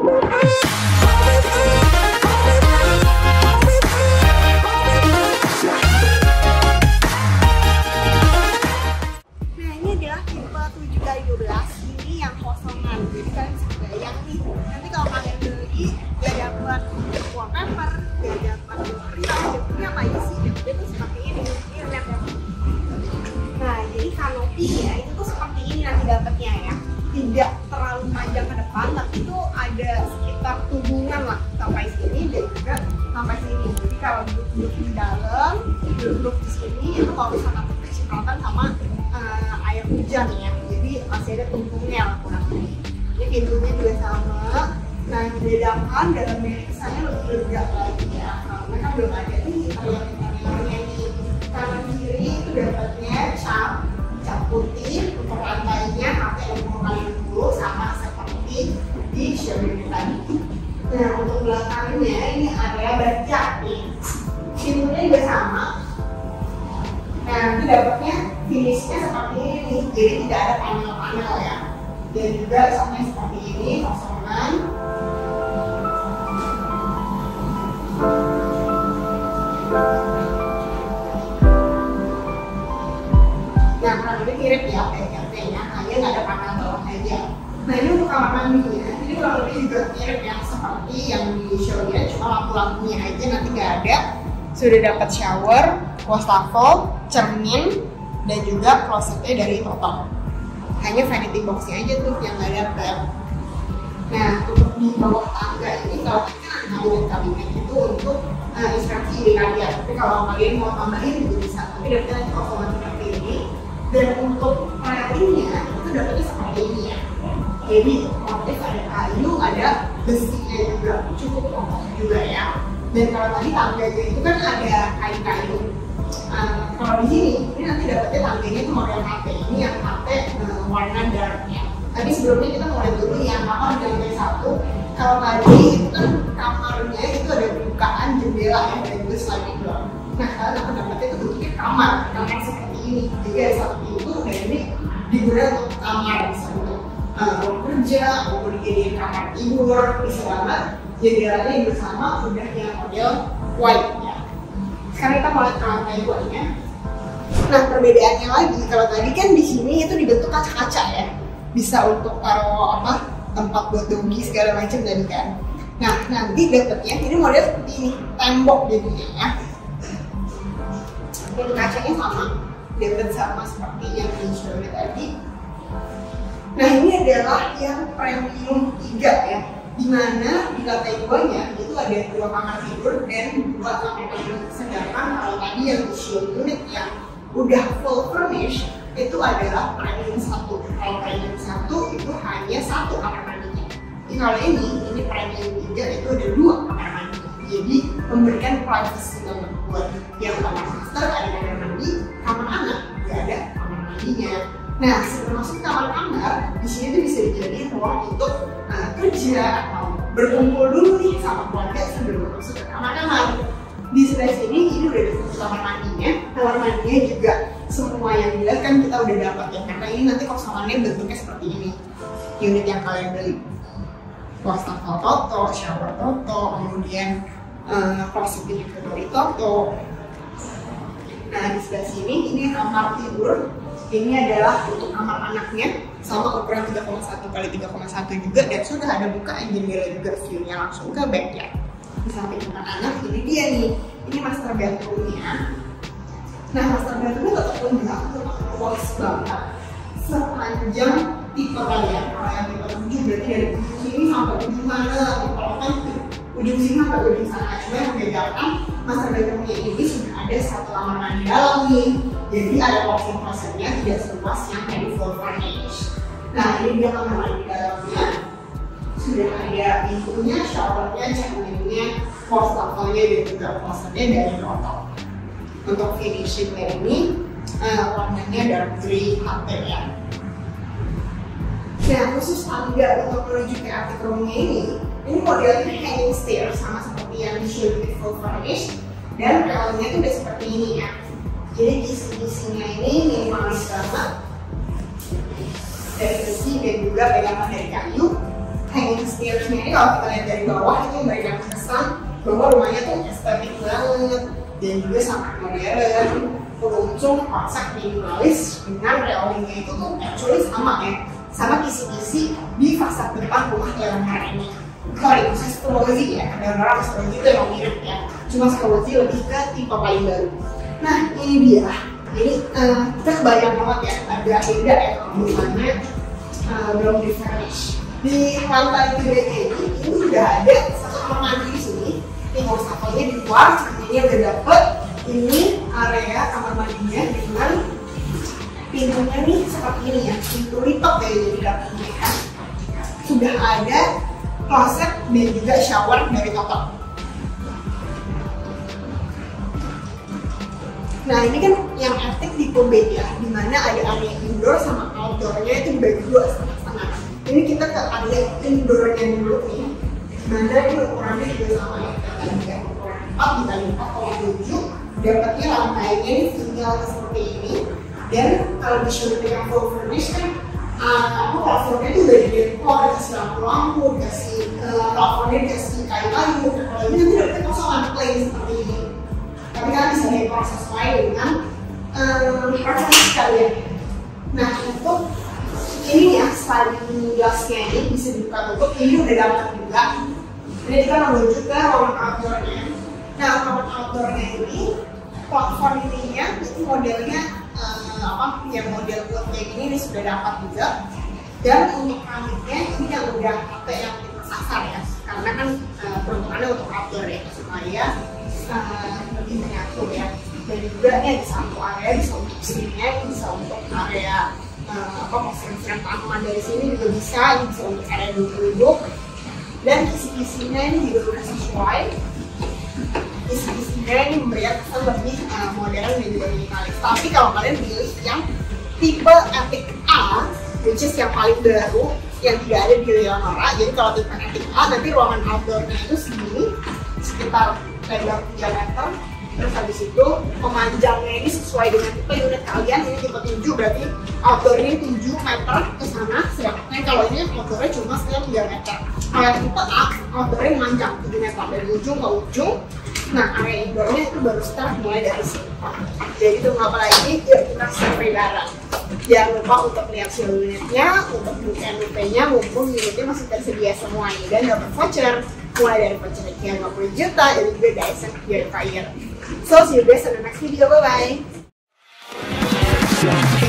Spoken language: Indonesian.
Tidak terlalu panjang ke depan, tapi itu ada sekitar tunggungan lah sampai sini dan juga sampai sini. Jadi kalau duduk di dalam, duduk di sini itu kalau misalkan kecipratan sama air hujan ya. Jadi masih ada tunggungnya lah kurang lebih. Ini pintunya juga sama. Nah yang membedakan dalam kesannya lebih lega lagi ya. Karena kan belum ada nih interiornya nih. Kanan kiri itu dapatnya cat putih, untuk lantainya pakai logo sama seperti di showroom tadi. Nah untuk belakangnya ini area baca nih, pintunya juga sama. Nah nanti dapatnya finishnya seperti ini, jadi tidak ada panel-panel ya. Dan juga sama seperti ini, kosongan. Nah, kurang lebih mirip ya PRT-nya, hanya nggak ada panel bawah aja. Nah, ini untuk kamar mandinya, ini kurang lebih juga mirip ya seperti yang di show-nya, cuma lampu-lampunya aja nanti nggak ada. Sudah dapat shower, wastafel, cermin, dan juga klosetnya dari Toto. Hanya vanity box-nya aja tuh yang nggak dapet. Nah, untuk di bawah tangga ini kalau kita ada kabinet itu untuk instruksi di kalian. Tapi kalau kalian mau tambahin juga bisa. Tapi dapetnya nanti kosongan seperti ini. Dan untuk railingnya itu dapetnya seperti ini ya. Jadi motif ada kayu, ada besinya juga, cukup kokoh juga ya. Dan kalau tadi tangganya itu kan ada kayu-kayu. Kalau di sini, ini nanti dapetnya tangganya itu model HT. Ini yang HT warna dark ya. Tapi sebelumnya kita mulai dulu yang kamar di lantai 1. Kalau tadi itu kan kamarnya itu ada bukaan jendela ya, dan juga sliding door. Nah, kalian akan dapetnya itu bentuknya kamar seperti ini. Jadi ada satu pintu dan ini digunakan untuk kamar, bisa untuk ruang kerja, maupun dijadiin kamar tidur, bisa banget. Jendelanya yang bersama udah yang model white ya. Sekarang kita mulai ke lantai 2-nya. Nah, perbedaannya lagi, kalau tadi kan di sini itu dibentuk kaca-kaca ya. Bisa untuk taruh tempat buat doggy segala macam tadi kan. Nah, nanti dapetnya ini model seperti ini, tembok jadinya ya. Pintu kacanya sama, dapet sama seperti yang di show tadi. Nah, ini adalah yang premium 3 ya, dimana di lantai 2-nya itu ada 2 kamar tidur dan 2 kamar tidur. Sedangkan kalau tadi yang di show unit yang udah full furnished itu adalah premium 1. Kalau premium 1 itu hanya 1 kamar mandinya. Jadi kalau ini premium 3 itu ada 2 kamar mandi. Jadi memberikan privacy banget buat yang kamar master ada kamar mandi, kamar anak juga ada kamar mandinya. Nah, sebelum masuk kamar-kamar, di sini tuh bisa dijadiin ruang untuk kerja atau berkumpul dulu nih sama keluarga sebelum masuk ke kamar-kamar. Di sebelah sini ini udah ada kamar mandinya. Kamar mandinya juga semua yang dilihat kan kita udah dapat ya, karena ini nanti kosongannya bentuknya seperti ini. Unit yang kalian beli, wastafel Toto, shower Toto, kemudian klosetnya juga dari Toto. Nah, di sebelah sini ini kamar tidur. Ini adalah untuk kamar anaknya, sama ukuran 3,1 x 3,1 juga, dan sudah ada bukaan jendela juga, view-nya langsung ke backyard. Di samping kamar anak, ini dia nih, ini master bedroom-nya. Nah, master bedroom-nya tetap luas banget, sepanjang tipe kalian. Kalau yang tipe 7 berarti dari ujung sini sampai ujung mana, kalau kan ujung sini sampai ujung sana. Cuma yang membedakan master bedroom-nya ini sudah ada 1 kamar mandi dalam nih. Jadi ada walk-in closet-nya tidak seluas yang dari full furnished. Nah, ini dia kamar mandi dalamnya. Sudah ada pintunya, showernya, cerminnya, wastafelnya dan juga closetnya dari Toto. Untuk finishingnya ini warnanya dark grey HT ya. Nah, khusus tangga untuk menuju ke attic room-nya ini modelnya hanging stairs sama seperti yang di show di full furnished, dan railnya itu udah seperti ini ya. Jadi kisi-kisinya ini minimalis banget, dari besi dan juga pegangan dari kayu. hanging stairs-nya ini kalau kita lihat dari bawah itu memberikan kesan bahwa rumahnya tuh estetik banget dan juga sangat modern. Pengunjung konsep minimalis dengan railingnya itu tuh actually sama ya, sama kisi-kisi di fasad depan rumah Eleanor ini. Sorry, maksudnya Strozzi ya, Eleanor Strozzi itu emang mirip ya, cuma Strozzi lebih ke tipe paling baru. Nah ini dia, ini kita kebayang banget ya, agak beda ya kalau misalnya belum di furnish. Di lantai gedenya ini udah ada satu kamar mandi di sini. Ini wastafelnya di luar, ini udah dapet. Ini area kamar mandinya dengan pintunya nih seperti ini ya, pintu lipat ya jadi dapurnya ya. Sudah ada kloset dan juga shower dari kotor. Nah ini kan yang epic di Kobe ya, dimana ada area indoor sama outdoornya itu dibagi dua setengah-setengah. Ini kita ke area indoornya dulu nih, mana ini ukurannya juga sama ya, kita ukuran 4 dikali 4,7, dapatnya lantainya ini tinggal seperti ini. Dan kalau di showroom yang full furnish kan, plafonnya itu udah di-decor, dikasih lampu-lampu, dikasih plafonnya dikasih kayu-kayu. Kalau ini nanti dapetnya kosongan plain seperti ini. Tapi kan bisa decor sesuai dengan preferensi kalian. Nah untuk ini ya, sliding glassnya ini bisa dibuka tutup, ini udah dapat juga. Ini kita menuju ke ruangan outdoornya. Nah ruangan outdoornya ini, plafon ininya itu modelnya yang model buat kayak gini ini sudah dapat juga. Dan untuk keramiknya ini yang udah pakai yang tipe sasar ya, karena kan peruntukannya untuk outdoor ya, supaya lebih menyatu ya. Dan juga ini ada satu area bisa untuk sininya, bisa untuk area persen tanaman dari sini juga bisa, ini bisa untuk area duduk. Dan kisi-kisinya ini juga sudah sesuai. Kisi-kisinya ini memberikan kesan lebih modern dan juga minimalis. Tapi kalau kalian pilih yang tipe Epic A, which is yang paling baru, yang tidak ada di Eleanor, jadi kalau tipe Epic A nanti ruangan outdoornya itu segini, sekitar lebar 3 meter. Terus habis itu pemanjangnya ini sesuai dengan tipe unit kalian. Ini tipe 7 berarti outdoornya 7 meter ke sana, sedangkan kalau ini outdoornya cuma sekitar 3 meter. Kalau tipe A, outdoornya memanjang 7 meter dari ujung ke ujung. Nah area indoornya itu baru start mulai dari sini. Jadi tunggu apa lagi? Yuk kita survei bareng. Jangan lupa untuk lihat show unitnya, untuk UP-nya, mumpung unitnya masih tersedia semuanya dan dapat voucher mulai dari voucher yang 50 juta dan juga Dyson Purifier. So see you guys in the next video, bye bye.